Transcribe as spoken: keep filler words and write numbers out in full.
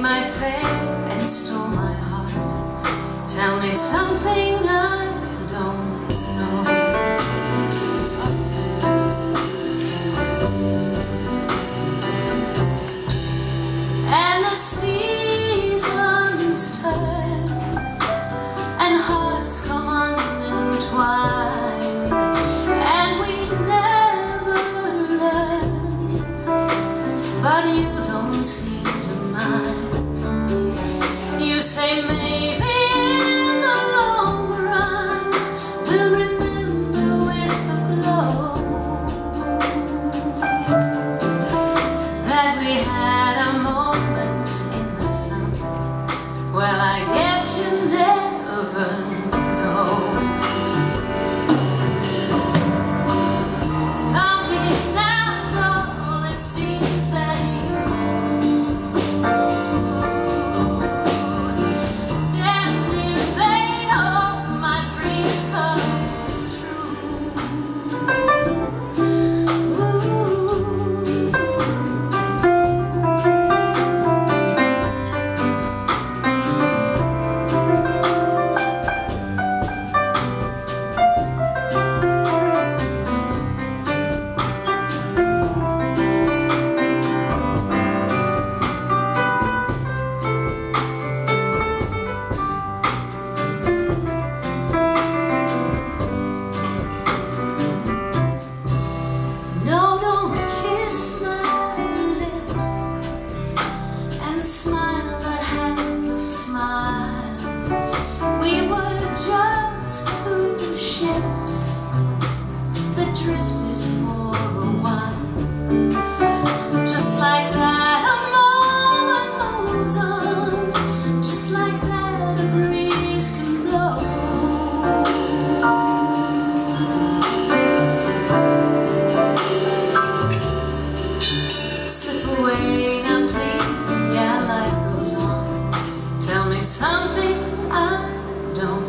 my fame and stole my heart. Tell me something I don't know. And the seasons turn and hearts come unentwined, and we never learn, but you don't seem to mind. You say maybe in the long run we'll remember with a glow that we had a moment in the sun. Well, I guess you never know. Coming out all it seems that you smile that had a smile. We were just two ships that drifted for a while. Just like that a moment moves on, just like that a breeze can blow. Slip away now please, yeah, life goes on. Tell me something I don't